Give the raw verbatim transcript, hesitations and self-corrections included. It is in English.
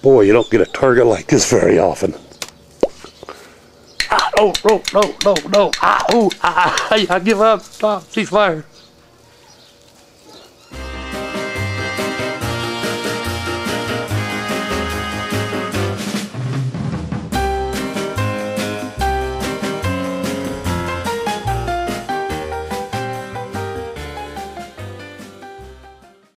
Boy, you don't get a target like this very often. Ah, no, no, no, no, no. Ah, oh, ah, I, I give up. Stop, cease fire.